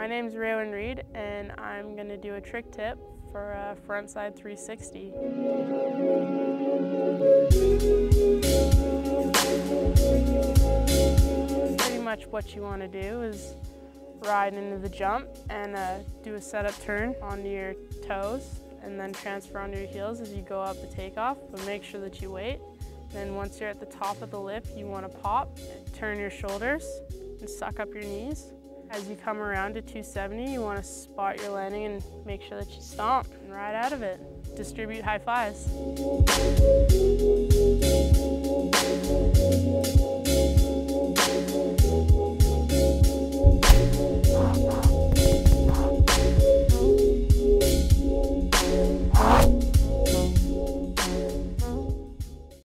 name's Raewyn Reid, and I'm going to do a trick tip for a frontside 360. Pretty much what you want to do is ride into the jump and do a setup turn onto your toes and then transfer onto your heels as you go up the takeoff, but make sure that you wait. Then once you're at the top of the lip, you want to pop, turn your shoulders and suck up your knees. As you come around to 270, you want to spot your landing and make sure that you stomp and ride out of it. Distribute high fives.